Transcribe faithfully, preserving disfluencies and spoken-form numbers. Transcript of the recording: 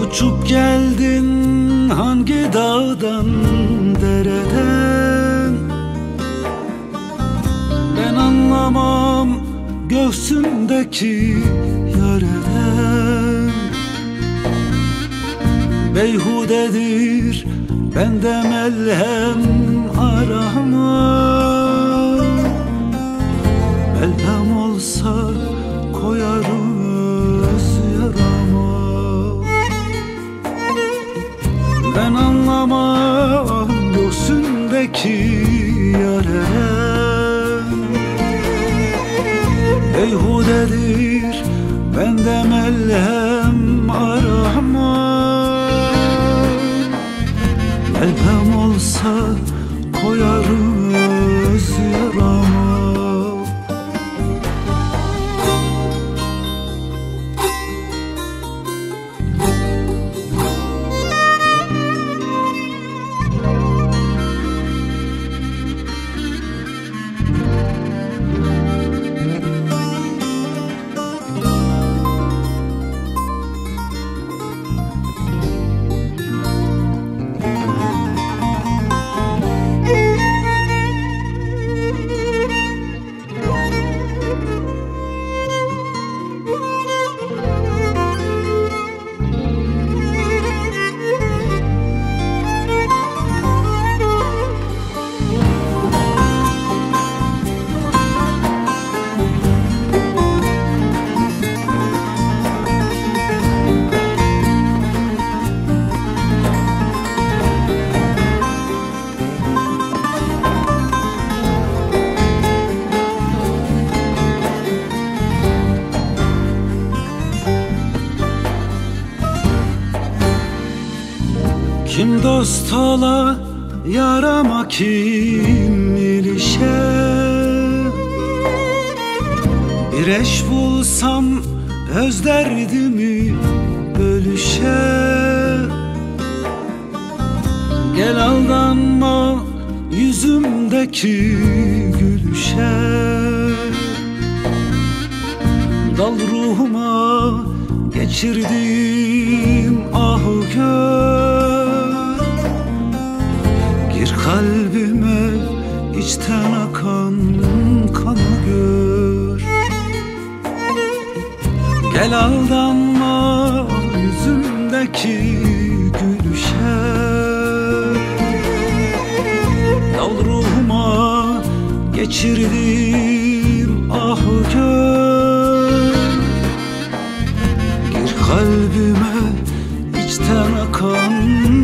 Uçup geldin hangi dağdan, dereden? Ben anlamam göğsündeki yareden. Beyhudedir bende melhem arama. Melhem olsa koyarız yarama. Ben anlamam göğsündeki yareden. Beyhudedir bende melhem arama. Melhem olsa koyarız yarama. Kim dost ola yarama, kim ilişe? Bir eş bulsam öz derdimi bölüşe. Gel aldanma yüzümdeki gülüşe. Dal ruhuma geçirdiğim ahı gör. Gir kalbime içten akan kanı gör. Gel aldanma yüzümdeki gülüşe. Dal ruhuma geçirdiğim ahı gör. Gir kalbime içten akan